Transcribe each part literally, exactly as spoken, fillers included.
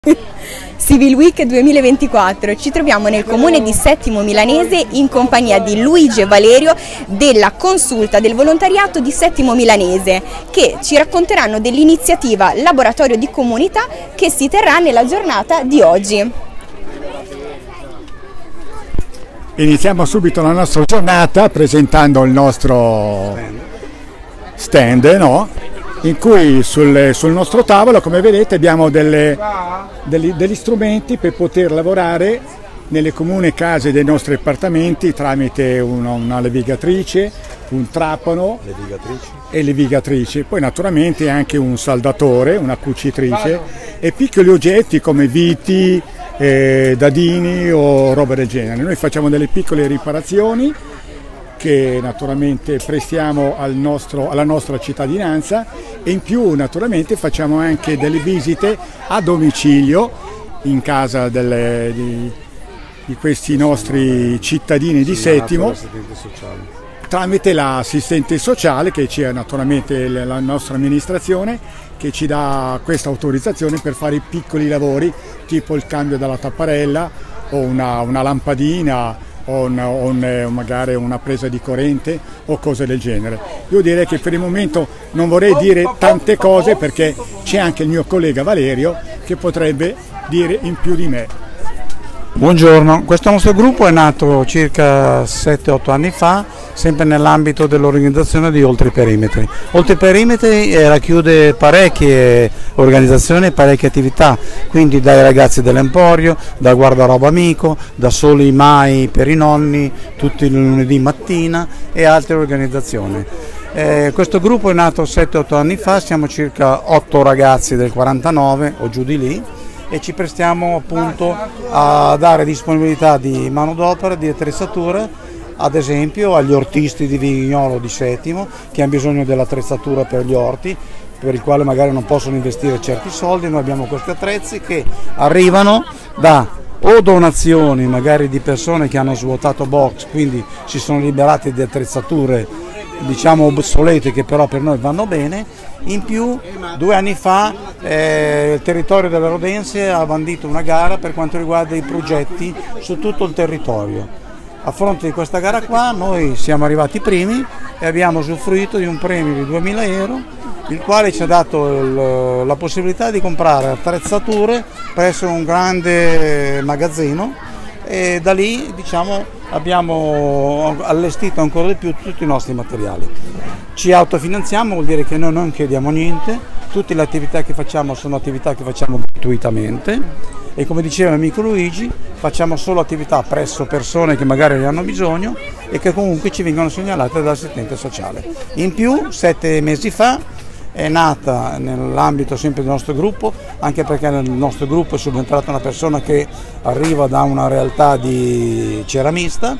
Civil Week duemilaventiquattro, ci troviamo nel comune di Settimo Milanese in compagnia di Luigi e Valerio della consulta del volontariato di Settimo Milanese, che ci racconteranno dell'iniziativa Laboratorio di Comunità che si terrà nella giornata di oggi. Iniziamo subito la nostra giornata presentando il nostro stand, no? In cui sul, sul nostro tavolo, come vedete, abbiamo delle, degli, degli strumenti per poter lavorare nelle comuni case dei nostri appartamenti tramite una, una levigatrice, un trapano levigatrice. e levigatrici, poi naturalmente anche un saldatore, una cucitrice e piccoli oggetti come viti, eh, dadini o roba del genere. Noi facciamo delle piccole riparazioni che naturalmente prestiamo al nostro, alla nostra cittadinanza e in più naturalmente facciamo anche delle visite a domicilio in casa delle, di, di questi nostri cittadini di Settimo tramite l'assistente sociale che c'è naturalmente la nostra amministrazione che ci dà questa autorizzazione per fare i piccoli lavori tipo il cambio della tapparella o una, una lampadina o, un, o un, magari una presa di corrente o cose del genere. Io direi che per il momento non vorrei dire tante cose perché c'è anche il mio collega Valerio che potrebbe dire in più di me. Buongiorno, questo nostro gruppo è nato circa sette otto anni fa, sempre nell'ambito dell'organizzazione di Oltre i Perimetri. Oltre i Perimetri eh, racchiude parecchie organizzazioni, parecchie attività, quindi dai ragazzi dell'Emporio, da Guardaroba Amico, da Soli Mai per i nonni, tutti i lunedì mattina e altre organizzazioni. Eh, questo gruppo è nato sette otto anni fa, siamo circa otto ragazzi del quarantanove o giù di lì, e ci prestiamo appunto a dare disponibilità di manodopera, di attrezzature, ad esempio agli ortisti di Vignolo di Settimo che hanno bisogno dell'attrezzatura per gli orti, per il quale magari non possono investire certi soldi. Noi abbiamo questi attrezzi che arrivano da o donazioni magari di persone che hanno svuotato box, quindi si sono liberati di attrezzature diciamo obsolete che però per noi vanno bene. In più due anni fa eh, il territorio delle Rodense ha bandito una gara per quanto riguarda i progetti su tutto il territorio. A fronte di questa gara qua noi siamo arrivati primi e abbiamo usufruito di un premio di duemila euro, il quale ci ha dato il, la possibilità di comprare attrezzature presso un grande magazzino e da lì diciamo abbiamo allestito ancora di più tutti i nostri materiali. Ci autofinanziamo, vuol dire che noi non chiediamo niente, tutte le attività che facciamo sono attività che facciamo gratuitamente e come diceva l'amico Luigi facciamo solo attività presso persone che magari ne hanno bisogno e che comunque ci vengono segnalate dall'assistente sociale. In più sette mesi fa è nata nell'ambito sempre del nostro gruppo, anche perché nel nostro gruppo è subentrata una persona che arriva da una realtà di ceramista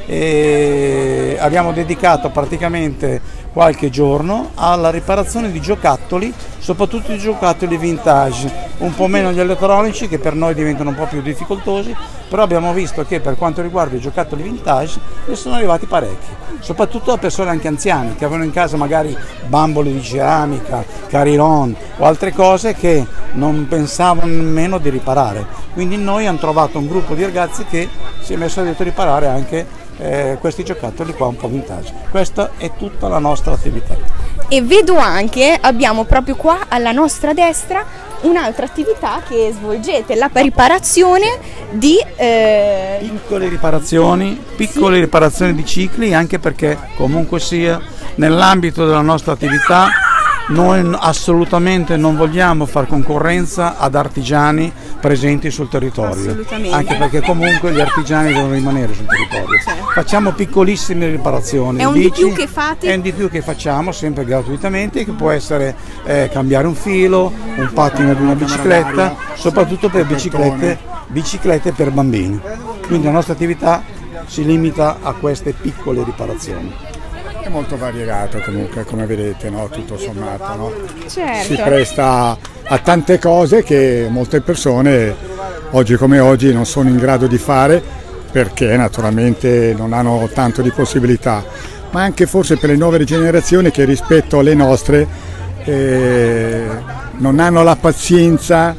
e abbiamo dedicato praticamente qualche giorno alla riparazione di giocattoli, soprattutto i giocattoli vintage, un po' meno gli elettronici che per noi diventano un po' più difficoltosi, però abbiamo visto che per quanto riguarda i giocattoli vintage ne sono arrivati parecchi, soprattutto a persone anche anziane che avevano in casa magari bambole di ceramica, carillon o altre cose che non pensavano nemmeno di riparare. Quindi noi abbiamo trovato un gruppo di ragazzi che si è messo a riparare anche Eh, questi giocattoli qua un po' vintage. Questa è tutta la nostra attività. E vedo anche, abbiamo proprio qua alla nostra destra un'altra attività che svolgete, la riparazione di eh... piccole riparazioni, piccole sì. riparazioni di cicli, anche perché comunque sia nell'ambito della nostra attività noi assolutamente non vogliamo far concorrenza ad artigiani presenti sul territorio, anche perché comunque gli artigiani devono rimanere sul territorio. Certo. Facciamo piccolissime riparazioni. È un bici, di più che fate? È un di più che facciamo sempre gratuitamente, che può essere eh, cambiare un filo, un pattino di una bicicletta, soprattutto per biciclette, biciclette per bambini. Quindi la nostra attività si limita a queste piccole riparazioni. È molto variegato comunque, come vedete, no? Tutto sommato, no? Certo. Si presta a tante cose che molte persone oggi come oggi non sono in grado di fare perché naturalmente non hanno tanto di possibilità, ma anche forse per le nuove generazioni che rispetto alle nostre eh, non hanno la pazienza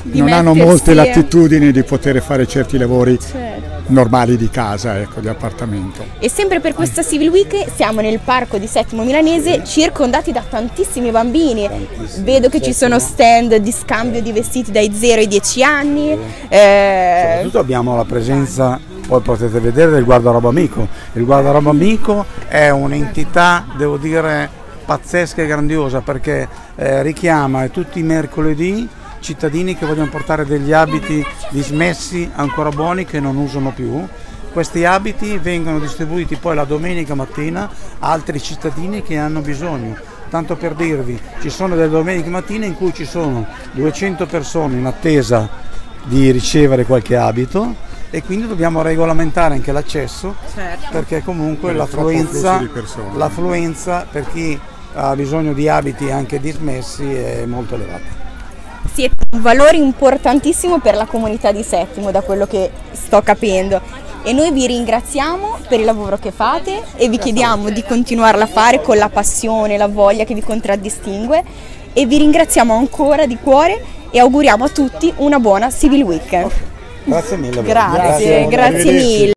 Di non hanno mettersi- molte latitudini di poter fare certi lavori Certo. normali di casa, ecco, di appartamento. E sempre per questa Civil Week siamo nel parco di Settimo Milanese, circondati da tantissimi bambini. Vedo che ci sono stand di scambio di vestiti dai zero ai dieci anni. eh, Soprattutto abbiamo la presenza, poi potete vedere, del guardaroba amico. Il guardaroba amico è un'entità, devo dire, pazzesca e grandiosa, perché eh, richiama tutti i mercoledì cittadini che vogliono portare degli abiti dismessi, ancora buoni, che non usano più. Questi abiti vengono distribuiti poi la domenica mattina a altri cittadini che hanno bisogno. Tanto per dirvi, ci sono delle domeniche mattine in cui ci sono duecento persone in attesa di ricevere qualche abito, e quindi dobbiamo regolamentare anche l'accesso, Certo. perché comunque Per il troppo l'affluenza, flusso di persone. l'affluenza per chi ha bisogno di abiti anche dismessi è molto elevata. Siete un valore importantissimo per la comunità di Settimo, da quello che sto capendo. E noi vi ringraziamo per il lavoro che fate e vi chiediamo di continuarla a fare con la passione, la voglia che vi contraddistingue, e vi ringraziamo ancora di cuore e auguriamo a tutti una buona Civil Week. Grazie mille. a voi. Grazie, grazie Arrivederci. mille.